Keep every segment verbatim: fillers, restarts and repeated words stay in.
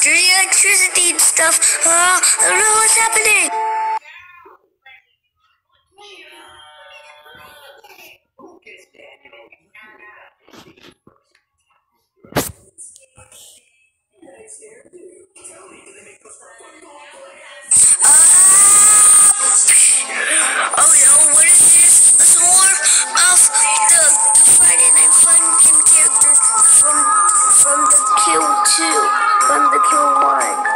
dirty electricity and stuff. Uh, I don't know what's happening. Oh no, what is this? It's more of the, the Friday Night Funkin' characters from from the Kill two, from the Kill one.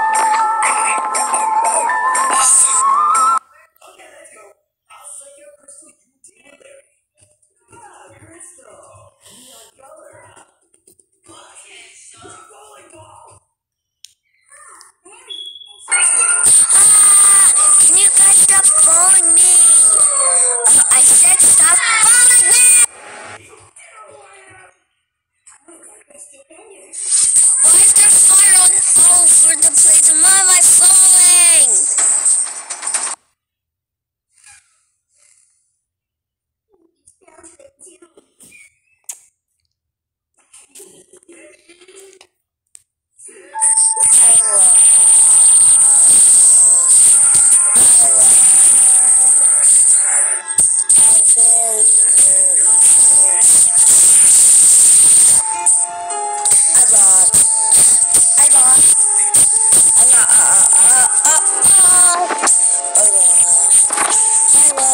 Ah, can you guys stop following me? Uh, I said stop following me! Why is there fire all over the place? And why am I falling? I lost.